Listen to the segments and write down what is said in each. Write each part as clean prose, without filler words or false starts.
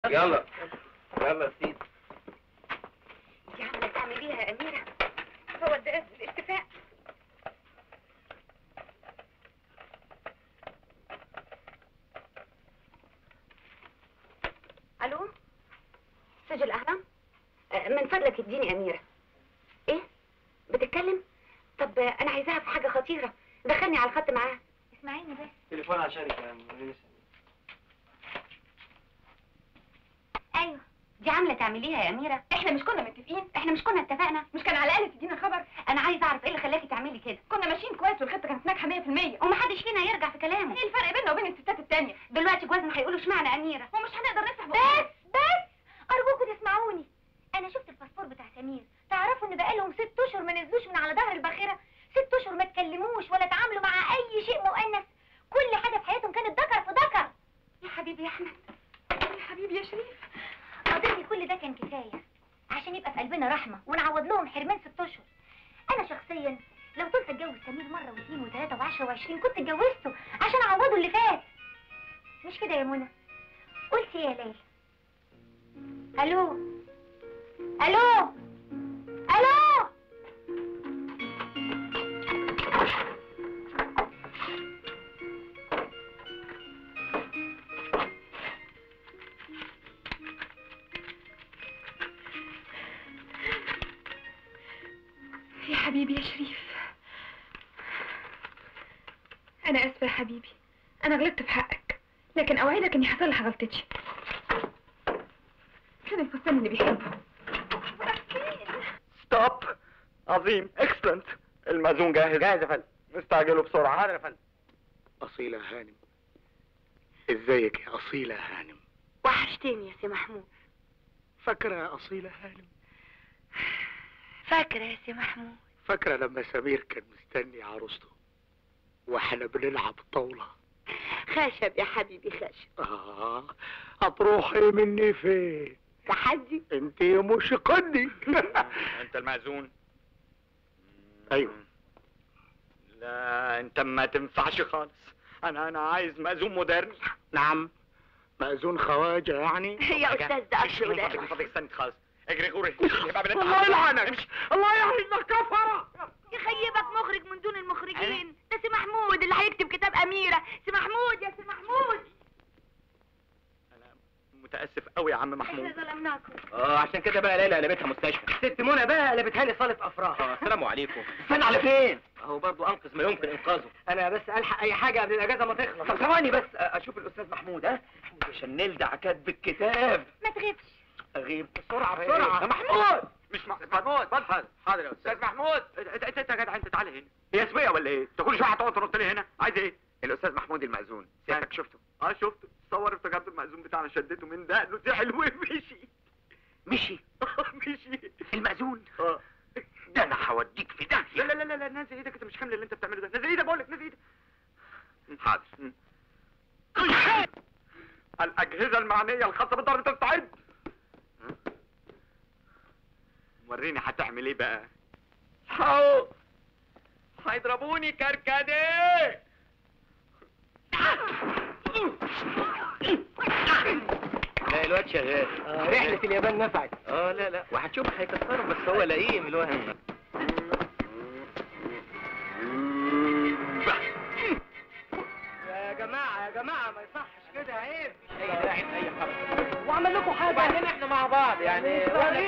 يلا يلا يا سيدي. انت عامله تعمليها يا اميره؟ هو ده الاتفاق. الو، استاذ الاهرام، من فضلك اديني اميره. ايه بتتكلم؟ طب انا عايزاها في حاجه خطيره، دخلني على الخط معاها. اسمعيني بس. تليفون عشانك يا مهندس. ايوه، دي عامله تعمليها يا اميره؟ احنا مش كنا متفقين؟ احنا مش كنا اتفقنا؟ مش كان على الاقل تدينا خبر؟ انا عايزه اعرف ايه اللي خلاكي تعملي كده؟ كنا ماشيين كويس والخطه كانت ناجحه 100% ومحدش فينا يرجع في كلامه. ايه الفرق بيننا وبين الستات التانيه؟ دلوقتي جوازنا هيقولوا اشمعنى اميره ومش هنقدر نفتح بقى. بس ارجوكوا تسمعوني، انا شفت الباسبور بتاع سمير. تعرفوا ان بقالهم 6 اشهر ما نزلوش من على ظهر الباخره؟ 6 اشهر ما اتكلموش ولا تعاملوا مع اي شيء مؤنث. كل حاجه في حياتهم كانت ذكر في ذكر. يا حبيبي يا احمد، يا حبيبي يا شريف، أظن كل ده كان كفاية عشان يبقى في قلبنا رحمة ونعوض لهم حرمان 6 اشهر. أنا شخصيا لو كنت أتجوز سمير مرة واثنين وثلاثة و10 و20 كنت اتجوزته عشان أعوضه اللي فات. مش كده يا منى؟ قلت إيه يا ليلى؟ ألو ألو ألو. يا حبيبي يا شريف، أنا آسفة يا حبيبي، أنا غلطت في حقك، لكن أوعدك إني هصلح غلطتي. فين الفستان اللي بيحبه؟ ستوب. عظيم، اكسلنت. المأذون جاهز. جاهز يا فندم. نستعجله بسرعة. حاضر يا فندم. أصيلة هانم، ازيك يا أصيلة هانم؟ وحشتني يا سي محمود. فاكرة يا أصيلة هانم؟ فاكرة يا سي محمود. فاكرة لما سمير كان مستني عروسته واحنا بنلعب طاولة؟ خشب يا حبيبي خشب. هتروحي مني فين؟ تحدي. انت مش قدي. انت المأذون؟ ايوه. لا انت ما تنفعش خالص. انا عايز مأذون مودرن. نعم، مأذون خواجة يعني؟ يا أستاذ ده أصل من فضلك استنى خالص. اجري غوري. الله يلعنك، الله يعينك كفرة. يخيبك مخرج من دون المخرجين. ده سي محمود اللي هيكتب كتاب أميرة. سي محمود يا سي محمود. انا متأسف قوي يا عم محمود. احنا ظلمناكم. عشان كده بقى ليلى قلبتها مستشفى. ست منى بقى قلبتها لي صالة افراح. السلام عليكم. استنى على فين؟ اهو برضه انقذ ما يمكن انقاذه. انا بس الحق اي حاجه قبل الاجازه ما تخلص. طب ثواني بس اشوف الاستاذ محمود. عشان نلدع كاتب الكتاب. ما تغيبش. اغيب بسرعه بسرعه. يا محمود. مش محمود. حاضر يا استاذ محمود. انت يا جدع، انت تعالى هنا. هي سبيه ولا ايه؟ انت كل شويه هتقعد تنط لي هنا. عايز ايه؟ الاستاذ محمود المأذون. سيادتك شفته؟ شفته. تصور افتكرت المأذون بتاعنا، شدته من دقنه دي حلوه ومشي. مشي مشي المأذون. ده انا هوديك في داهيه. لا نزل ايدك، انت مش حامل اللي انت بتعمله ده. نزل ايدك بقول لك، نزل ايدك. حاضر. الأجهزة المعنية الخاصة بالضرب تستعد. وريني هتعمل ايه بقى. هيضربوني كركديه. لا الواد شغال. رحله اليابان نفعت. لا وهتشوف هيكسروا، بس هو لئيم الواد. يا جماعه ما يصحش كده، عيب. اي حركة. وعمل لكم حاجه وبعدين احنا مع بعض يعني.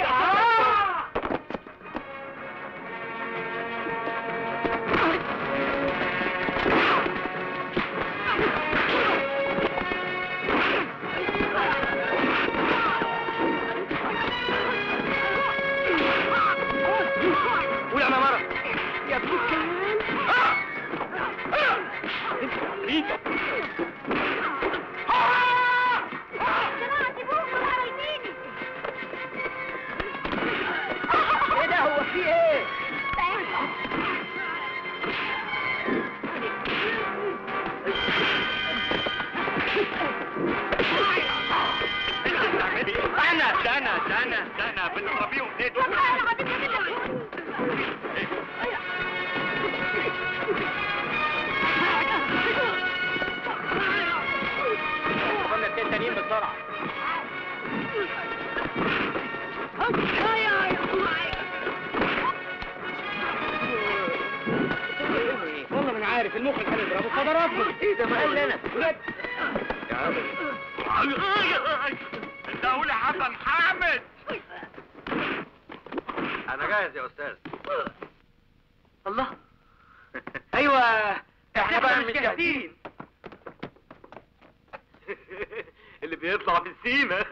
قول يا مرة. يا ابن الكلام. ايه ده، هو في ايه؟ انا بنضربيهم ايه دول؟ قلنا 2 تانيين بسرعة. والله ما انا عارف المخرج هنضربه فضربني. ايه ده؟ ما قال لي انا بجد يا عم انت قول يا حسن حامد. انا جاهز يا استاذ. الله. ايوه احنا بقى مش جاهزين. اللي بيطلع في السيما.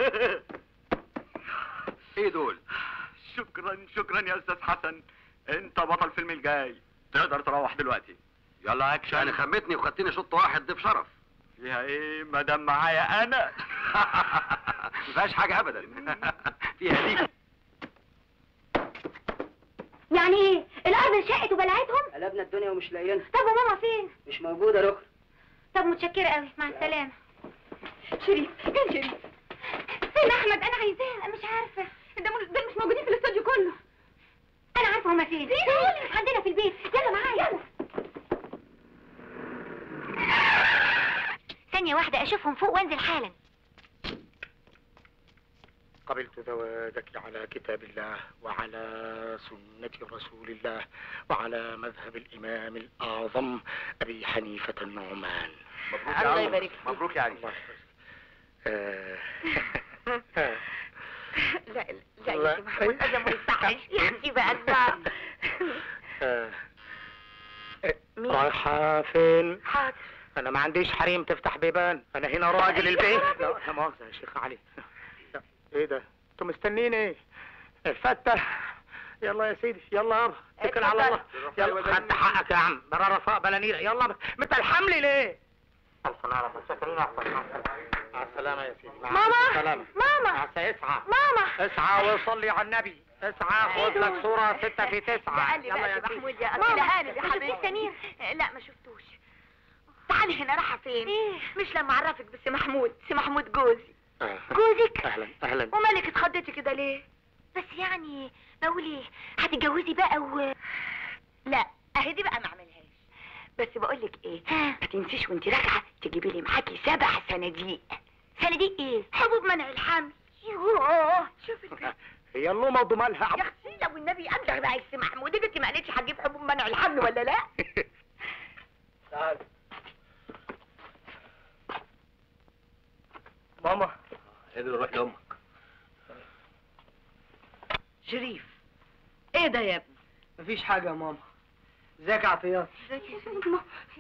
ايه دول؟ شكرا يا استاذ حسن، انت بطل الفيلم الجاي، تقدر تروح دلوقتي. يلا اكشن. يعني خمتني وخدتني شوط واحد ضيف شرف. فيها ايه ما دام معايا انا؟ ما فيهاش حاجه ابدا. فيها دي. يعني ايه؟ الارض انشقت وبلعتهم؟ قلبنا الدنيا ومش لاقيينها. طب وماما فين؟ مش موجوده رخر. طب متشكرة قوي، مع السلامة. شريف، فين شريف؟ فين احمد؟ انا عايزاه، مش عارفة. دول مش موجودين في الاستوديو كله. انا عارفة هما فين. عندنا في البيت. يلا معايا يلا. ثانية واحدة اشوفهم فوق وانزل حالا. قبلت زواجك على كتاب الله وعلى سنة رسول الله وعلى مذهب الإمام الأعظم أبي حنيفة النعمان. الله يبارك فيك. مبروك يا علي. لا يا سي محمود، انا ما يصحش يا اختي بقى النار. رايحة فين؟ حاضر. أنا ما عنديش حريم تفتح بيبان، أنا هنا راجل البيت. لا مؤاخذة يا شيخ علي. لا. إيه ده؟ أنتوا مستنين إيه؟ الفتة. يلا يا سيدي، يلا يابا، اتكل على الله. يلا خدت حقك يا عم، بلا رفاء بلا نيرة، يلا متلحم لي ليه؟ ألف نعم، متشكرين أحسن. مع السلامة يا سيدي. ماما. السلامة. ماما. اسعى. ماما. اسعى وصلي على النبي. اسعى خد لك صورة 6 في 9. يلا يا محمود يا أخي. ماما، يا حبيبي سمير. لا ما شفتوش. تعالي هنا، رايحة فين؟ مش لما اعرفك بس محمود، سي محمود جوزي. جوزك؟ اهلا. ومالك اتخضيتي كده ليه؟ بس يعني بقول ايه، هتتجوزي بقى لا اهي دي بقى ما اعملهاش. بس بقول لك ايه، ما تنسيش وانت راجعه تجيبي لي معاكي 7 صناديق. صناديق ايه؟ حبوب منع الحمل. يوه شوفي هي اللومه وضمالها. يا اختي لو النبي ابلغ بقى يا سي محمود، انت ما قالتش هتجيب حبوب منع الحمل ولا لا؟ تعال ماما. قدر روح لامك. شريف، ايه ده يا ابني؟ مفيش حاجه يا ماما. ازيك يا عطيات؟ ازيك يا سيدي؟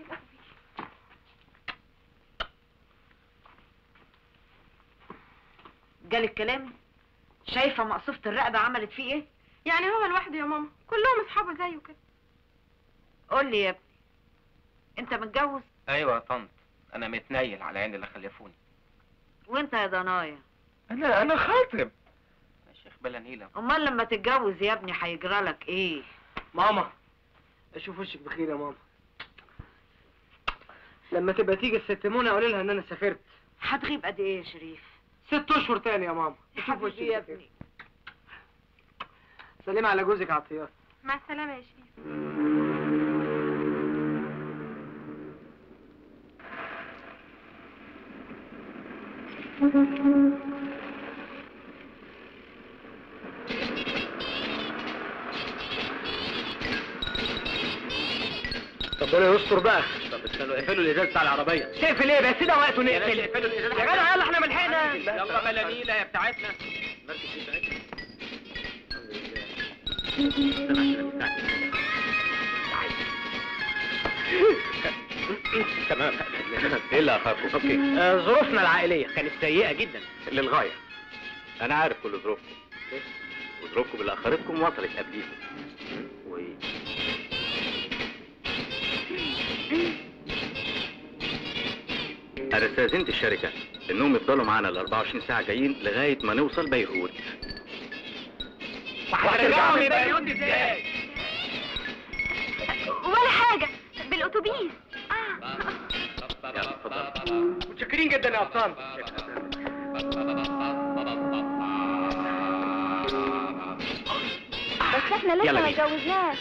جالك كلام؟ شايفه مقصوفة الرقبه عملت فيه ايه؟ يعني هو لوحده يا ماما؟ كلهم اصحابه زيه كده. قول لي يا ابني، انت متجوز؟ ايوه يا طنط، انا متنيل على عين اللي خلفوني. وانت يا ضنايا؟ لا انا خاطب يا شيخ بلا نيله. امال لما تتجوز يا ابني هيجرى لك ايه؟ ماما اشوف وشك بخير يا ماما. لما تبقى تيجي الست منى قولي لها ان انا سافرت. هتغيب قد ايه يا شريف؟ 6 اشهر تاني يا ماما. يا اشوف وشك حبيبي يا بخير. ابني. سلمي على جوزك يا عطيات. مع السلامة يا شريف. ربنا يستر بقى. طب استنوا اقفلوا الازاز بتاع العربيه. تقفل ايه بس؟ ده وقته نقفل. اقفلوا الازاز يا جدع يلا احنا ملحقنا. يلا بلا نيله يا بتاعتنا. تمام. ايه اللي اخافه؟ اوكي. ظروفنا العائليه كانت سيئه جدا للغايه. انا عارف كل ظروفكم، وظروفكم اللي اخرتكم وصلت قبليكم. انا استاذنت الشركه انهم يفضلوا معانا ال 24 ساعه جايين لغايه ما نوصل بيروت. هترجعوا من بيروت ازاي؟ ولا حاجة، بالأتوبيس. يلا اتفضل. متشكرين جدا يا ابطال. بس احنا لسه يلا ما بينا. اتجوزناش.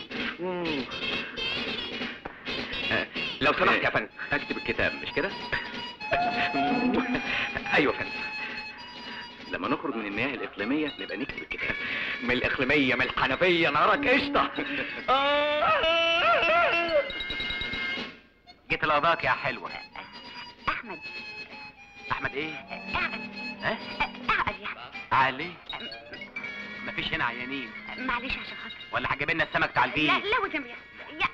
لو سمحت يا فندم اكتب الكتاب مش كده؟ ايوه يا فندم. لما نخرج من المياه الاقليميه نبقى نكتب الكتاب. من الاقليميه من الحنفيه نارك قشطه. جيت لقضاك يا حلوه. احمد. احمد ايه؟ اعقل. ها؟ اعقل يعني. علي مفيش هنا عيانين معلش عشان خاطر. ولا هتجيب لنا السمك بتاع البيت؟ لا وتم يا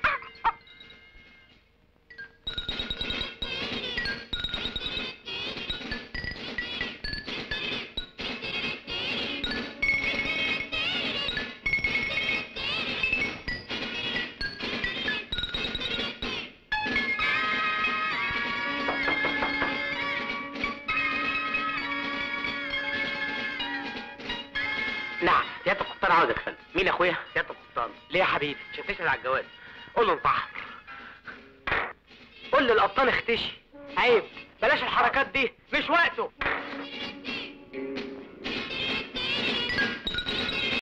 نعم سيادة القبطان عاوزك يا فندم. مين يا اخويا؟ سيادة القبطان. ليه يا حبيبي؟ عشان تسأل على الجواز. قول له انتحر. قول للقبطان اختشي. عيب بلاش الحركات دي مش وقته.